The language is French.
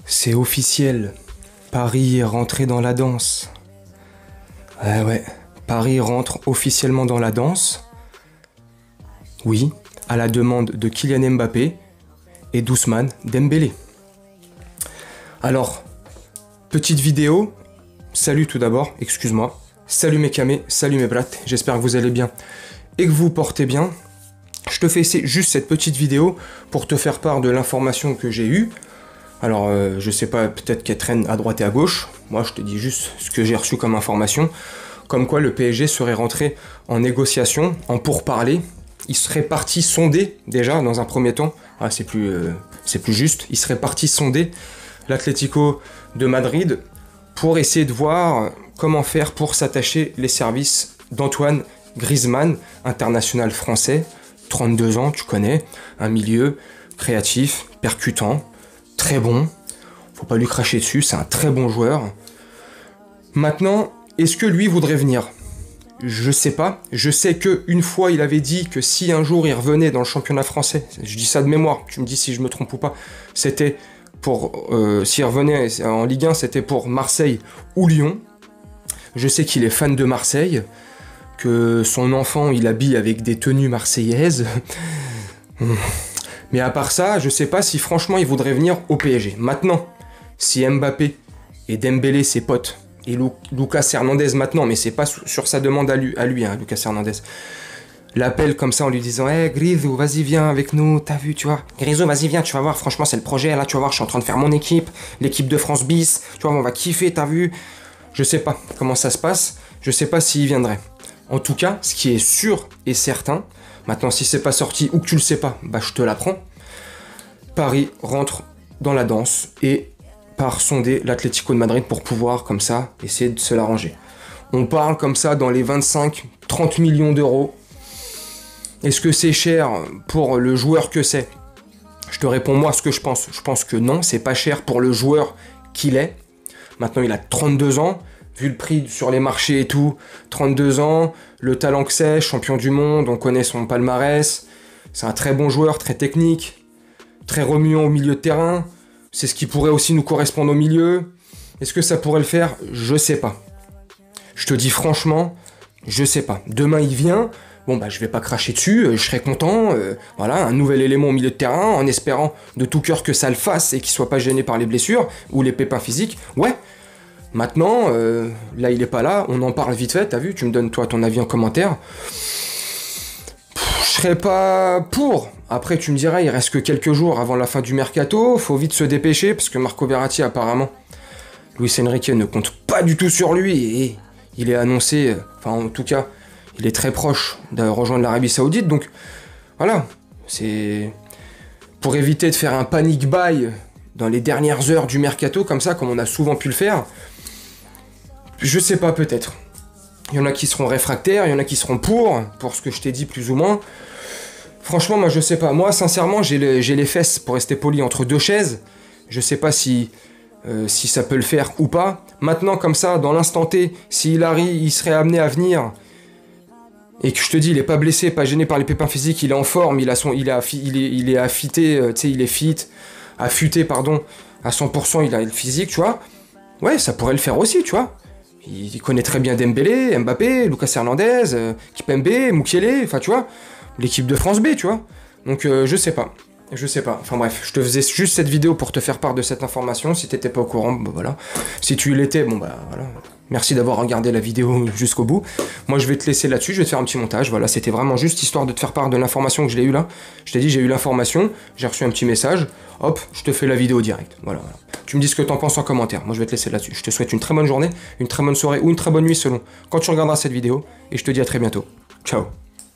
C'est officiel, Paris est rentré dans la danse. Ouais, Paris rentre officiellement dans la danse. Oui, à la demande de Kylian Mbappé et d'Ousmane Dembélé. Alors, petite vidéo. Salut tout d'abord, excuse-moi. Salut mes camés, salut mes brattes, j'espère que vous allez bien et que vous vous portez bien. Je te fais juste cette petite vidéo pour te faire part de l'information que j'ai eue. Alors, je sais pas, peut-être qu'elle traîne à droite et à gauche. Moi, je te dis juste ce que j'ai reçu comme information. Comme quoi, le PSG serait rentré en négociation, en pourparlers. Il serait parti sonder, déjà, dans un premier temps. Ah, c'est plus juste. Il serait parti sonder l'Atlético de Madrid pour essayer de voir comment faire pour s'attacher les services d'Antoine Griezmann, international français, 32 ans, tu connais, un milieu créatif, percutant, très bon, faut pas lui cracher dessus, c'est un très bon joueur. Maintenant, est-ce que lui voudrait venir? Je sais pas, je sais qu'une fois il avait dit que si un jour il revenait dans le championnat français, je dis ça de mémoire, tu me dis si je me trompe ou pas, c'était pour, s'il revenait en Ligue 1, c'était pour Marseille ou Lyon. Je sais qu'il est fan de Marseille, que son enfant il habille avec des tenues marseillaises. Mais à part ça, je sais pas si franchement il voudrait venir au PSG. Maintenant, si Mbappé et Dembélé, ses potes, et Lucas Hernandez maintenant, mais c'est pas sur sa demande à lui hein, Lucas Hernandez, l'appelle comme ça en lui disant « Hey Grisou, vas-y viens avec nous, t'as vu, tu vois. Grisou, vas-y viens, tu vas voir, franchement c'est le projet, là tu vas voir, je suis en train de faire mon équipe, l'équipe de France bis, tu vois, on va kiffer, t'as vu. » Je sais pas comment ça se passe, je sais pas s'il viendrait. En tout cas, ce qui est sûr et certain, maintenant si c'est pas sorti ou que tu le sais pas, bah je te l'apprends, Paris rentre dans la danse et part sonder l'Atlético de Madrid pour pouvoir comme ça essayer de se l'arranger. On parle comme ça dans les 25-30 millions d'euros. Est-ce que c'est cher pour le joueur que c'est? Je te réponds moi ce que je pense. Je pense que non, c'est pas cher pour le joueur qu'il est. Maintenant il a 32 ans, vu le prix sur les marchés et tout, 32 ans, le talent que c'est, champion du monde, on connaît son palmarès, c'est un très bon joueur, très technique, très remuant au milieu de terrain, c'est ce qui pourrait aussi nous correspondre au milieu. Est-ce que ça pourrait le faire? Je sais pas. Je te dis franchement, je sais pas. Demain il vient, bon bah je vais pas cracher dessus, je serai content, voilà, un nouvel élément au milieu de terrain, en espérant de tout cœur que ça le fasse et qu'il soit pas gêné par les blessures ou les pépins physiques, ouais. Maintenant, là il est pas là, on en parle vite fait, t'as vu, tu me donnes toi ton avis en commentaire. Je serais pas pour. Après tu me dirais, il reste que quelques jours avant la fin du mercato, faut vite se dépêcher, parce que Marco Verratti apparemment, Luis Enrique ne compte pas du tout sur lui, et il est annoncé, enfin en tout cas, il est très proche de rejoindre l'Arabie Saoudite, donc voilà, c'est pour éviter de faire un panic buy dans les dernières heures du mercato, comme ça, comme on a souvent pu le faire. Je sais pas, peut-être. Il y en a qui seront réfractaires, il y en a qui seront pour ce que je t'ai dit plus ou moins. Franchement, moi je sais pas. Moi, sincèrement, j'ai les fesses, pour rester poli, entre deux chaises. Je sais pas si ça peut le faire ou pas. Maintenant, comme ça, dans l'instant T, s'il il serait amené à venir, et que je te dis, il est pas blessé, pas gêné par les pépins physiques, il est en forme, il est affûté, tu sais, il est fit, affûté, pardon, à 100%, il a le physique, tu vois. Ouais, ça pourrait le faire aussi, tu vois. Il connaît très bien Dembélé, Mbappé, Lucas Hernandez, Kipembe, Mukiele, enfin tu vois, l'équipe de France B, tu vois. Donc je sais pas, enfin bref, je te faisais juste cette vidéo pour te faire part de cette information, si t'étais pas au courant, bah voilà. Si tu l'étais, bon bah voilà, merci d'avoir regardé la vidéo jusqu'au bout. Moi je vais te laisser là-dessus, je vais te faire un petit montage, voilà, c'était vraiment juste histoire de te faire part de l'information que je l'ai eu là. Je t'ai dit, j'ai eu l'information, j'ai reçu un petit message, hop, je te fais la vidéo direct, voilà. Tu me dis ce que t'en penses en commentaire, moi je vais te laisser là-dessus. Je te souhaite une très bonne journée, une très bonne soirée ou une très bonne nuit selon quand tu regarderas cette vidéo, et je te dis à très bientôt. Ciao.